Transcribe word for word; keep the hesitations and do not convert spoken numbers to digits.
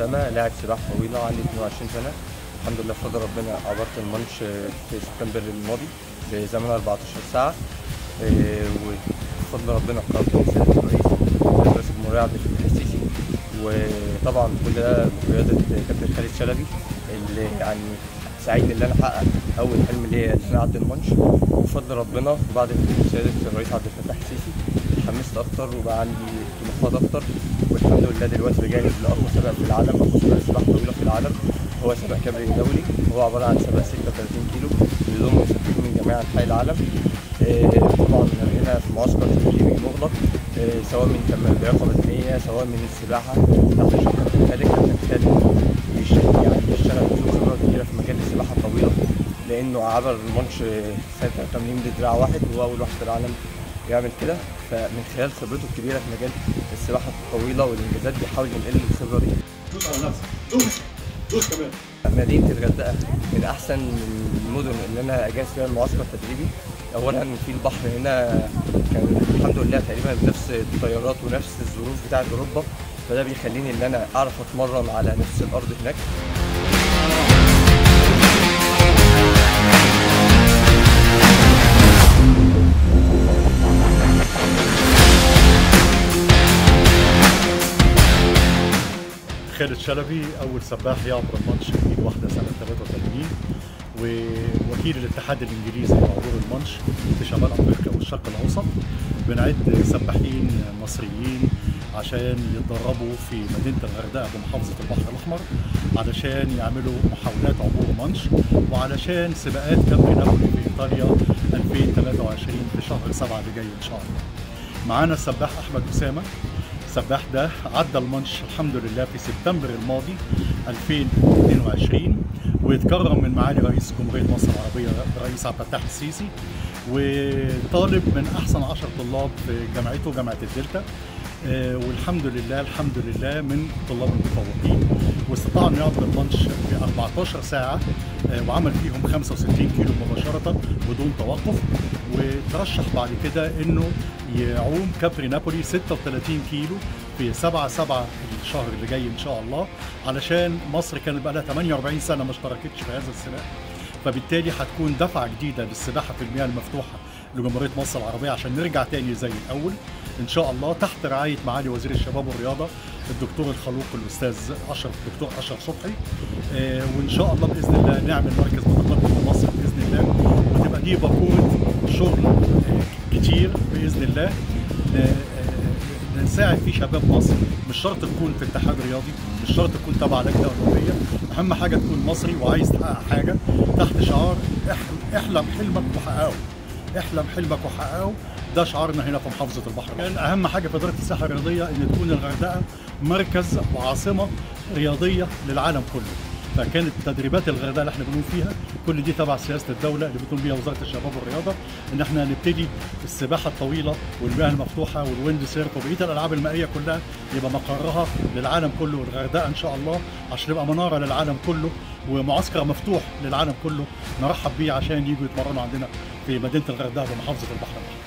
اسامه، لاعب سباحه طويله، عندي اتنين وعشرين سنه. الحمد لله بفضل ربنا عبرت الماتش في سبتمبر الماضي بزمن أربعتاشر ساعه، وبفضل ربنا قررت سياده الرئيس رئيس الجمهوريه عبد الفتاح السيسي، وطبعا كل ده بقياده كابتن خالد شلبي اللي يعني ساعدني ان انا احقق اول حلم ليا ان انا اعدي الماتش. وبفضل ربنا بعد سياده الرئيس عبد الفتاح السيسي اتحمست اكتر وبقى عندي طموحات اكتر، والحمد لله دلوقتي بجانب لاقوى سباق في العالم، اقوى سباق سباحه طويله في العالم هو سباق كبري دولي. هو عباره عن سباق ستة وتلاتين كيلو بيضم مسابقين من جميع انحاء العالم. آه طبعا هنا في معسكر تدريبي مغلق، آه سواء من اللياقه البدنيه سواء من السباحه تحت اشراف كابتن خالد. كابتن خالد يعني بيشتغل له خبره كبيره في مجال السباحه الطويله، لانه عبر الماتش سنه تلاتة وتمانين بدراع واحد، وهو اول واحد في العالم يعمل كده. فمن خلال خبرته الكبيره في مجال السباحه الطويله والانجازات بيحاول ينقل الخبره دي. دوس على نفسك، دوس دوس كمان. مدينه الغردقه من احسن المدن اللي انا اجهز فيها المعسكر التدريبي. اولا في البحر هنا كان الحمد لله تقريبا بنفس التيارات ونفس الظروف بتاعه اوروبا، فده بيخليني ان انا اعرف اتمرن على نفس الارض هناك. خالد شلبي أول سباح يعبر الماتش في إيد واحدة سنة تلاتة وتمانين، ووكيل الاتحاد الإنجليزي لعبور الماتش في شمال أفريقيا والشرق الأوسط. بنعد سباحين مصريين عشان يتدربوا في مدينة الغردقة بمحافظة البحر الأحمر، علشان يعملوا محاولات عبور مانش، وعلشان سباقات كابري نابولي في إيطاليا ألفين وتلاتة وعشرين في شهر سبعة اللي جاي إن شاء الله. معانا السباح أحمد أسامة. السباح ده عدى الماتش الحمد لله في سبتمبر الماضي ألفين واتنين وعشرين، واتكرم من معالي رئيس جمهورية مصر العربية الرئيس عبد الفتاح السيسي، وطالب من أحسن عشر طلاب في جامعته جامعة الدلتا. آه والحمد لله الحمد لله من طلاب المتفوقين، واستطاع انه يعبر الماتش في أربعتاشر ساعة، آه وعمل فيهم خمسة وستين كيلو مباشرة بدون توقف. وترشح بعد كده انه يعوم كابري نابولي ستة وتلاتين كيلو في سبعة سبعة الشهر اللي جاي ان شاء الله، علشان مصر كانت بقى لها تمانية وأربعين سنة ما اشتركتش في هذا السباق، فبالتالي هتكون دفعة جديدة للسباحة في المياه المفتوحة لجمهورية مصر العربية عشان نرجع تاني زي الأول إن شاء الله، تحت رعاية معالي وزير الشباب والرياضة الدكتور الخلوق الأستاذ أشرف الدكتور أشرف صبحي. آه وإن شاء الله بإذن الله نعمل مركز متقدم في مصر بإذن الله، وتبقى دي باكورة شغل آه كتير بإذن الله آه نساعد فيه شباب مصر. مش شرط تكون في اتحاد رياضي، مش شرط تكون تبع لجنة أولمبية، أهم حاجة تكون مصري وعايز تحقق حاجة تحت شعار احلم حلمك وحققه. احلم حلمك وحققه، ده شعارنا هنا في محافظة البحر. كان أهم حاجة في إدارة السياحة الرياضية إن تكون الغردقة مركز وعاصمة رياضية للعالم كله، فكانت تدريبات الغردقة اللي احنا بنقوم فيها كل دي تبع سياسة الدولة اللي بتقوم بيها وزارة الشباب والرياضة، إن احنا نبتدي السباحة الطويلة والمياه المفتوحة والويند سيرف وبقية الألعاب المائية كلها يبقى مقرها للعالم كله والغردقة إن شاء الله، عشان يبقى منارة للعالم كله ومعسكر مفتوح للعالم كله نرحب بيه عشان يجوا يتمرنوا عندنا في مدينة الغردقة بمحافظة البحر الأحمر.